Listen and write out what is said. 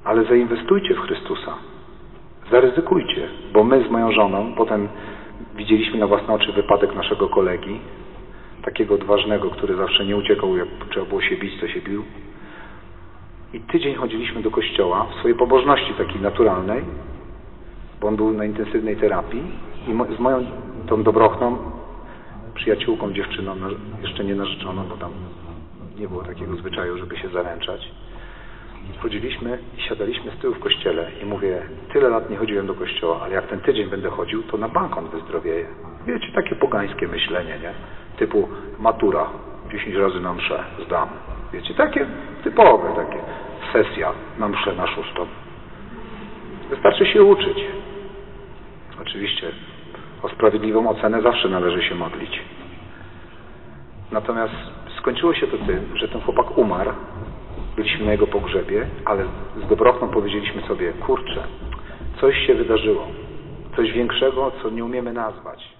ale zainwestujcie w Chrystusa. Zaryzykujcie, bo my z moją żoną potem widzieliśmy na własne oczy wypadek naszego kolegi, takiego odważnego, który zawsze nie uciekał, jak trzeba było się bić, to się bił. I tydzień chodziliśmy do kościoła w swojej pobożności takiej naturalnej, bo on był na intensywnej terapii i z moją tą dobrochną przyjaciółką, dziewczyną, jeszcze nie narzeczoną, bo tam nie było takiego zwyczaju, żeby się zaręczać. Chodziliśmy i siadaliśmy z tyłu w kościele i mówię, tyle lat nie chodziłem do kościoła, ale jak ten tydzień będę chodził, to na bank on wyzdrowieje. Wiecie, takie pogańskie myślenie, nie? Typu matura, 10 razy na mszę zdam. Wiecie, takie typowe, takie sesja na mszę na 6. Wystarczy się uczyć. Oczywiście o sprawiedliwą ocenę zawsze należy się modlić. Natomiast skończyło się to tym, że ten chłopak umarł, byliśmy na jego pogrzebie, ale z dobrochną powiedzieliśmy sobie, kurczę, coś się wydarzyło, coś większego, co nie umiemy nazwać.